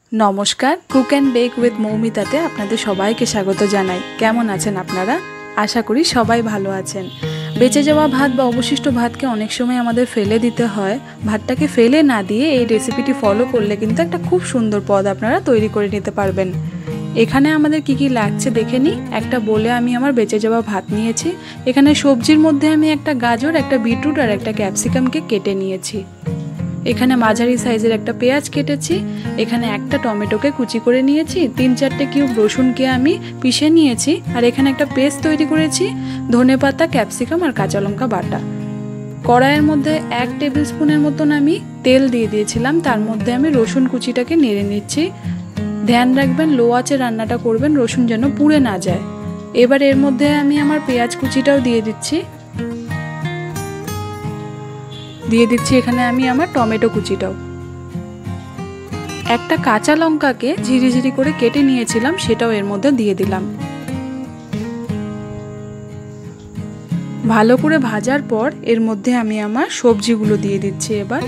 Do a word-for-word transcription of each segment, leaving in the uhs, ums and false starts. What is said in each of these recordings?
नमस्कार cook and bake with मौमिताते आपनादेर सबाइके स्वागत जानाई। केमन आछेन आपनारा? आशा करी सबाई भालो आछेन। बेचे जावा भात बा अवशिष्ट भातके अनेक समय आमादेर फेले दिते हय। भातटाके फेले ना दिए एई रेसिपिटी फलो करले किन्तु एकटा खूब सुंदर पद आपनारा तैरी करे निते पारबेन। एखाने आमादेर की की लागছে দেখে নি। একটা बोले आमी आमार बेचे जावा भात निয়েছি। एखाने सब्जिर मধ্যে आमी একটা गाजर, একটা বিটরুট আর একটা ক্যাপসিকামকে কেটে নিয়েছি। এখানে মাঝারি সাইজের একটা পেঁয়াজ কেটেছি। এখানে একটা টমেটোকে কুচি করে নিয়েছি। তিন চারটে কিউব রসুনকে আমি পিষে নিয়েছি। আর এখানে একটা পেস্ট তৈরি করেছি ধনেপাতা, ক্যাপসিকাম আর কাঁচা লঙ্কা বাটা। কড়াইয়ের মধ্যে এক টেবিল স্পুনের মতন আমি তেল দিয়ে দিয়েছিলাম। তার মধ্যে আমি রসুন কুচিটাকে নেড়ে নিচ্ছি। ধ্যান রাখবেন লো আঁচে রান্নাটা করবেন, রসুন যেন পুড়ে না যায়। এবার এর মধ্যে আমি আমার পেঁয়াজ কুচিটাও দিয়ে দিচ্ছি। দিয়ে দিচ্ছি এখানে আমি আমার টমেটো কুচিটাও। একটা কাঁচা লঙ্কাকে ঝিরিঝিরি করে কেটে নিয়েছিলাম, সেটাও এর মধ্যে দিয়ে দিলাম। ভালো করে ভাজার পর এর মধ্যে আমি আমার সবজিগুলো দিয়ে দিচ্ছি। এবার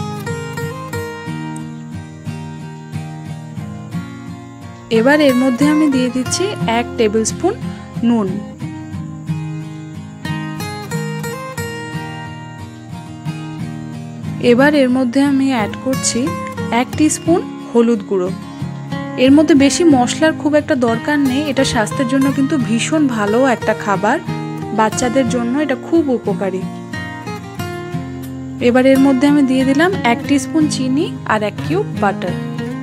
এবার এর মধ্যে আমি দিয়ে দিচ্ছি এক টেবিল স্পুন নুন। এবার এর মধ্যে আমি অ্যাড করছি এক টিস্পুন হলুদ গুঁড়ো। এর মধ্যে বেশি মশলার খুব একটা দরকার নেই, এটা স্বাস্থ্যের জন্য কিন্তু ভীষণ ভালো একটা খাবার, বাচ্চাদের জন্য এটা খুব উপকারী। এবার এর মধ্যে আমি দিয়ে দিলাম এক টিস্পুন চিনি আর এক কিউব বাটার।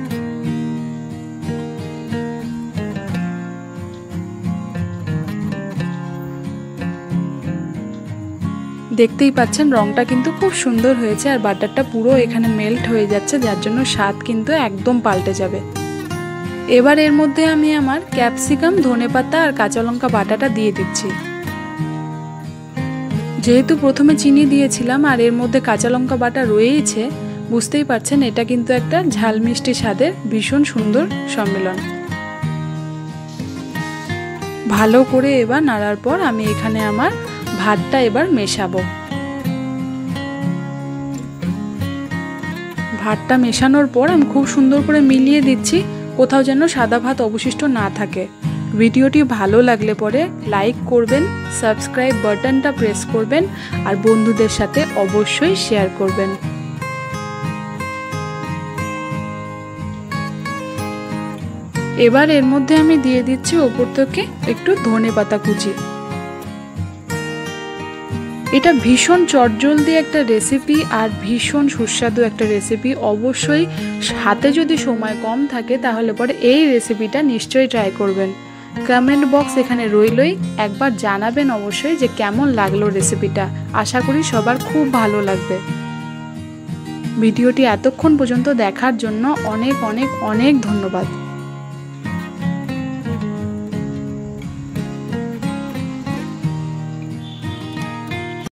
দেখতেই পাচ্ছেন রংটা কিন্তু খুব সুন্দর হয়েছে আর বাটারটা পুরো এখানে মেল্ট হয়ে যাচ্ছে, যার জন্য স্বাদ কিন্তু একদম পাল্টে যাবে। এবার এর মধ্যে আমি আমার ক্যাপসিকাম, ধনেপাতা আর কাঁচা লঙ্কা বাটাটা দিয়ে দিচ্ছি। যেহেতু প্রথমে চিনি দিয়েছিলাম আর এর মধ্যে কাঁচা লঙ্কা বাটা রয়েইছে, বুঝতেই পারছেন এটা কিন্তু একটা ঝাল মিষ্টি স্বাদের ভীষণ সুন্দর সম্মেলন। ভালো করে এবার নাড়ার পর আমি এখানে আমার ভাতটা এবার মেশাবো। ভাতটা মেশানোর পর আমি খুব সুন্দর করে মিলিয়ে দিচ্ছি, কোথাও যেন সাদা ভাত অবশিষ্ট না থাকে। ভিডিওটি ভালো লাগলে পরে লাইক করবেন, সাবস্ক্রাইব বাটনটা প্রেস করবেন আর বন্ধুদের সাথে অবশ্যই শেয়ার করবেন। এবার এর মধ্যে আমি দিয়ে দিচ্ছি ওপর থেকে একটু ধনেপাতা কুচি। এটা ভীষণ চটজলদি একটা রেসিপি আর ভীষণ সুস্বাদু একটা রেসিপি। অবশ্যই হাতে যদি সময় কম থাকে তাহলে পরে এই রেসিপিটা নিশ্চয়ই ট্রাই করবেন। কমেন্ট বক্স এখানে রইলই, একবার জানাবেন অবশ্যই যে কেমন লাগলো রেসিপিটা। আশা করি সবার খুব ভালো লাগবে। ভিডিওটি এতক্ষণ পর্যন্ত দেখার জন্য অনেক অনেক অনেক ধন্যবাদ।